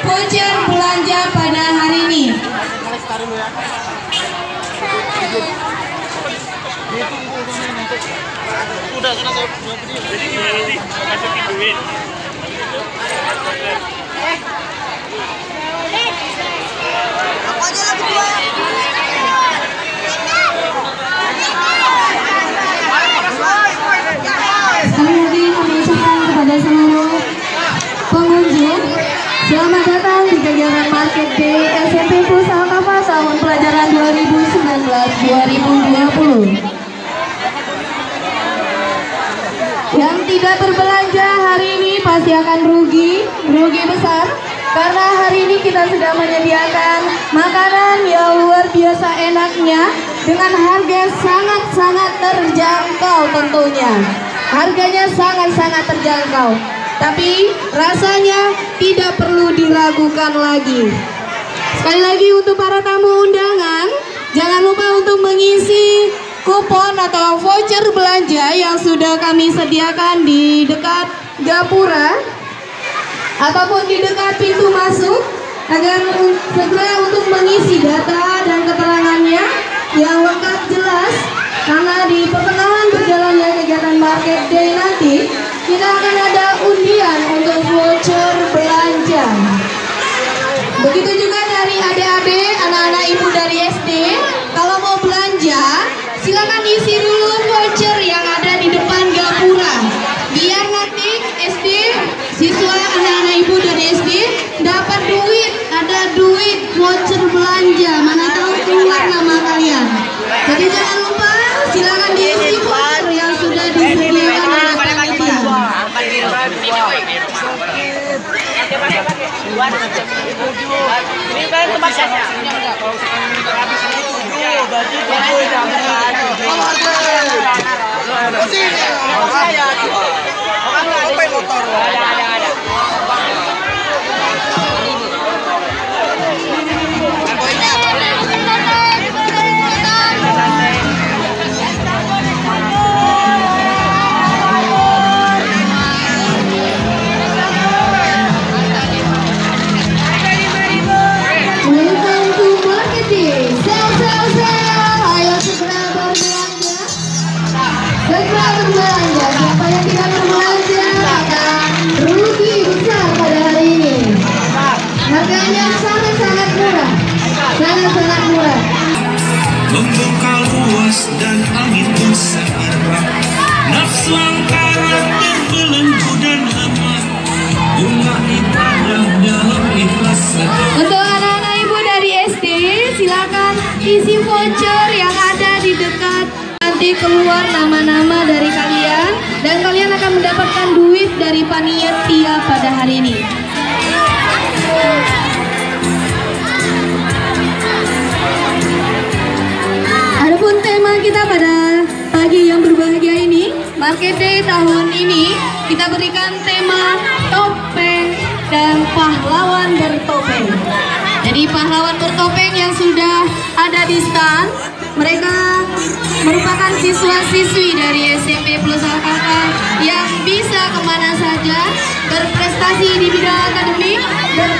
voucher belanja pada hari ini. Sudah saya jadi masukin duit. Aku aja lagi dua. Sekali lagi kami ucapkan kepada seluruh pengunjung, selamat datang di kegiatan Market Day SMP Pusaka tahun pelajaran 2019-2020. Yang tidak berbelanja hari ini pasti akan rugi besar, karena hari ini kita sudah menyediakan makanan yang luar biasa enaknya dengan harga sangat-sangat terjangkau tentunya. Harganya sangat-sangat terjangkau, tapi rasanya tidak perlu diragukan lagi. Sekali lagi untuk para tamu undangan, jangan lupa untuk mengisi kupon atau voucher belanja yang sudah kami sediakan di dekat gapura ataupun di dekat pintu masuk, agar segera untuk mengisi data dan keterangannya yang lengkap jelas, karena di pertengahan berjalannya kegiatan Market Day nanti kita akan ada undian untuk voucher belanja. Begitu juga dari adik-adik, anak-anak ibu dari SD, kalau mau belanja silakan isi dulu voucher yang ada di depan gapura, biar nanti SD, siswa anak-anak ibu dari SD dapat duit, ada duit voucher belanja, mana tahu keluar nama kalian. Jadi jangan lupa silakan diisi voucher yang sudah disediakan oleh panitia. Ini kan tempatnya. Segera berbelanja, siapa yang tidak berbelanja akan rugi besar pada hari ini. Harganya sangat-sangat murah, sangat-sangat murah. Membuka luas dan angin pun searah, nafsu angkara terbelenggu dan lemah, bunga ibadah dalam ikhlas sedang. Untuk anak-anak ibu dari SD, silakan isi voucher yang ada di dekat. Nanti keluar nama-nama dari kalian dan kalian akan mendapatkan duit dari panitia pada hari ini. Adapun tema kita pada pagi yang berbahagia ini, Market Day tahun ini, kita berikan tema topeng dan pahlawan bertopeng. Jadi pahlawan bertopeng yang sudah ada di stand, mereka merupakan siswa-siswi dari SMP Pusaka yang bisa kemana saja, berprestasi di bidang akademik,